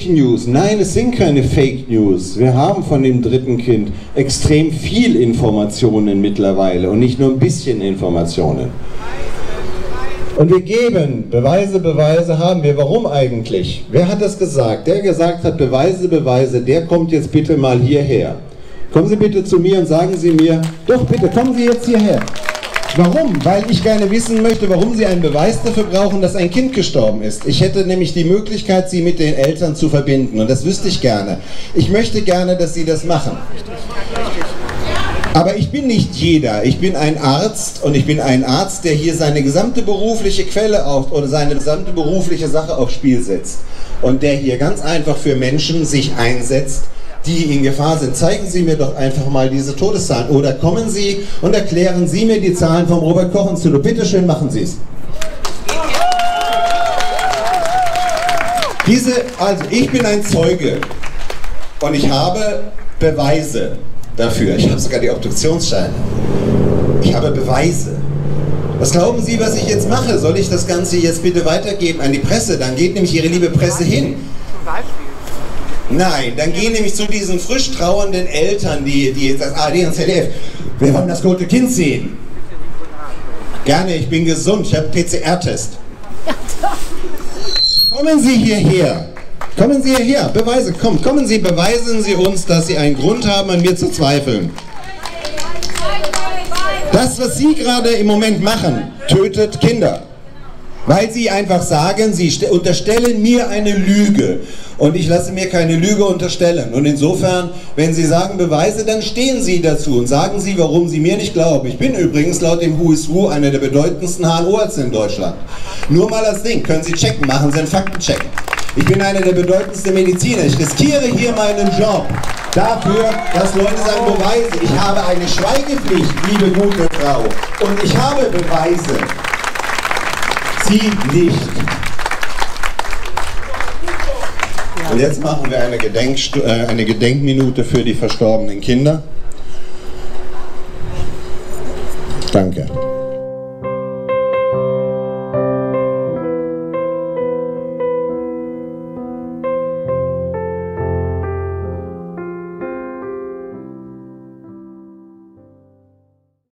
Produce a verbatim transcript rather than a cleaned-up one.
Fake News. Nein, es sind keine Fake News. Wir haben von dem dritten Kind extrem viel Informationen mittlerweile und nicht nur ein bisschen Informationen. Und wir geben Beweise, Beweise haben wir. Warum eigentlich? Wer hat das gesagt? Der gesagt hat, Beweise, Beweise, der kommt jetzt bitte mal hierher. Kommen Sie bitte zu mir und sagen Sie mir, doch bitte, kommen Sie jetzt hierher. Warum? Weil ich gerne wissen möchte, warum Sie einen Beweis dafür brauchen, dass ein Kind gestorben ist. Ich hätte nämlich die Möglichkeit, Sie mit den Eltern zu verbinden und das wüsste ich gerne. Ich möchte gerne, dass Sie das machen. Aber ich bin nicht jeder. Ich bin ein Arzt und ich bin ein Arzt, der hier seine gesamte berufliche Quelle auf, oder seine gesamte berufliche Sache aufs Spiel setzt. Und der hier ganz einfach für Menschen sich einsetzt, die in Gefahr sind. Zeigen Sie mir doch einfach mal diese Todeszahlen. Oder kommen Sie und erklären Sie mir die Zahlen vom Robert-Koch-Institut. Bitte schön, machen Sie es. Diese, also ich bin ein Zeuge und ich habe Beweise dafür. Ich habe sogar die Obduktionsscheine. Ich habe Beweise. Was glauben Sie, was ich jetzt mache? Soll ich das Ganze jetzt bitte weitergeben an die Presse? Dann geht nämlich Ihre liebe Presse hin. Zum Beispiel. Nein, dann gehen nämlich zu diesen frisch trauernden Eltern, die, die das A R D und Z D F. Wir wollen das tote Kind sehen. Gerne, ich bin gesund, ich habe einen P C R-Test. Kommen Sie hierher. Kommen Sie hierher. Beweise, kommt, kommen Sie, beweisen Sie uns, dass Sie einen Grund haben, an mir zu zweifeln. Das, was Sie gerade im Moment machen, tötet Kinder. Weil Sie einfach sagen, Sie unterstellen mir eine Lüge. Und ich lasse mir keine Lüge unterstellen. Und insofern, wenn Sie sagen Beweise, dann stehen Sie dazu und sagen Sie, warum Sie mir nicht glauben. Ich bin übrigens laut dem Who is Who einer der bedeutendsten H N O-Ärzte in Deutschland. Nur mal als Ding, können Sie checken, machen Sie einen Faktencheck. Ich bin einer der bedeutendsten Mediziner. Ich riskiere hier meinen Job dafür, dass Leute sagen, Beweise. Ich habe eine Schweigepflicht, liebe gute Frau. Und ich habe Beweise. Sie nicht. Und jetzt machen wir eine, Gedenkstu äh, eine Gedenkminute für die verstorbenen Kinder. Danke.